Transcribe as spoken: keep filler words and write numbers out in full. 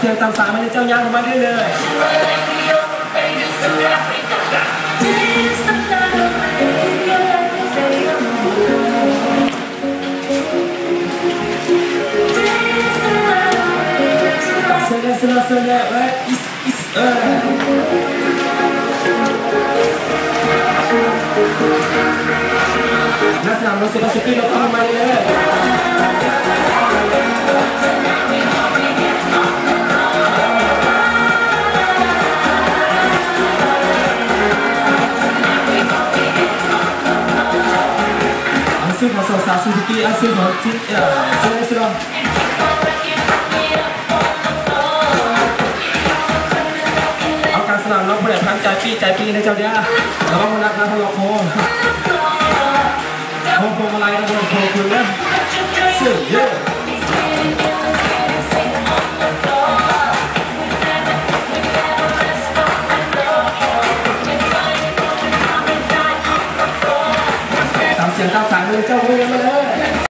สียงตามสายมันจะเจ้ายางออกมาได้เลยเสร็จแล้วเสร็จแล้วเสร็จแล้วเอ้ยอิสอิสเออนักสนามรถเซบาสตี้เราเข้ามาเลยซึ่งของสาวสาวซูซูกิอาซึ่งของที่เอ่อเซเลสโรเอาการสนามล็อกเบรกทั้งใจปีใจปีในเจ้าเดียแล้วก็มานักนักทะเลาะโค้งโค้งโค้งอะไรนะโค้งโค้งคุณนะซึ่งเยอะตามเสียงตามสายเลยเจ้าเรียนมาเลย